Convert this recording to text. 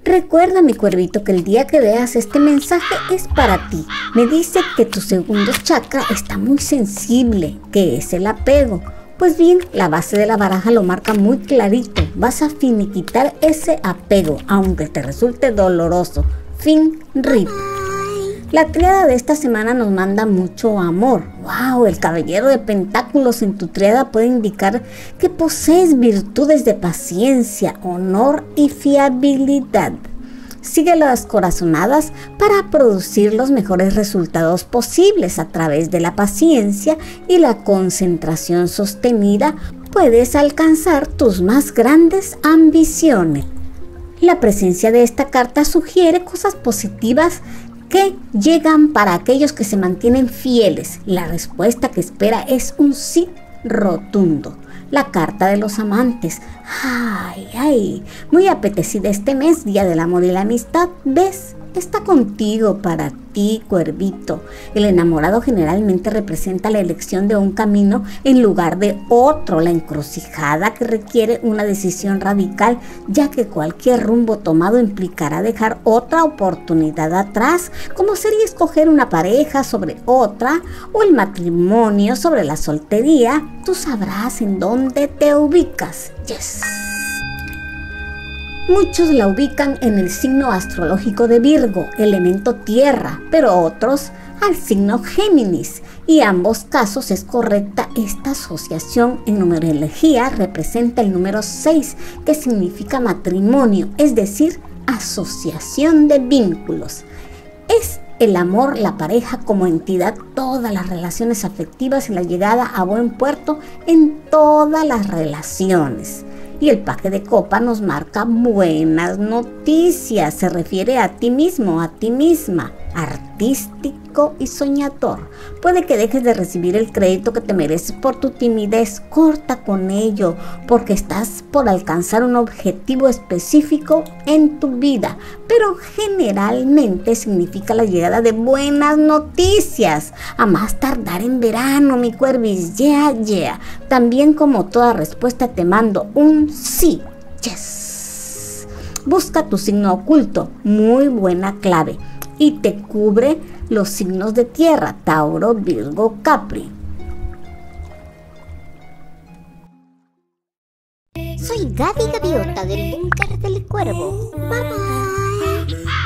Recuerda, mi cuervito, que el día que veas este mensaje es para ti. Me dice que tu segundo chakra está muy sensible, que es el apego. Pues bien, la base de la baraja lo marca muy clarito. Vas a finiquitar ese apego, aunque te resulte doloroso. Fin, rip. La tríada de esta semana nos manda mucho amor. ¡Wow! El caballero de pentáculos en tu tríada puede indicar que posees virtudes de paciencia, honor y fiabilidad. Sigue las corazonadas para producir los mejores resultados posibles a través de la paciencia y la concentración sostenida. Puedes alcanzar tus más grandes ambiciones. La presencia de esta carta sugiere cosas positivas que llegan para aquellos que se mantienen fieles. La respuesta que espera es un sí rotundo. La carta de los amantes. ¡Ay! Muy apetecida este mes, Día del Amor y la Amistad. ¿Ves? Está contigo, para ti, cuervito. El enamorado generalmente representa la elección de un camino en lugar de otro, la encrucijada que requiere una decisión radical, ya que cualquier rumbo tomado implicará dejar otra oportunidad atrás, como sería escoger una pareja sobre otra o el matrimonio sobre la soltería. Tú sabrás en dónde te ubicas. Yes. Muchos la ubican en el signo astrológico de Virgo, elemento tierra, pero otros al signo Géminis, y en ambos casos es correcta esta asociación. En numerología representa el número 6, que significa matrimonio, es decir, asociación de vínculos. Es el amor, la pareja como entidad, todas las relaciones afectivas y la llegada a buen puerto en todas las relaciones. Y el paje de copa nos marca buenas noticias, se refiere a ti mismo, a ti misma, artístico y soñador. Puede que dejes de recibir el crédito que te mereces por tu timidez, corta con ello, porque estás por alcanzar un objetivo específico en tu vida, pero generalmente significa la llegada de buenas noticias, a más tardar en verano, mi cuervis, yeah. También, como toda respuesta, te mando un sí, yes. Busca tu signo oculto, muy buena clave, y te cubre los signos de tierra, Tauro, Virgo, Capri. Soy Gaby Gaviota del Búnker del Cuervo. Bye bye.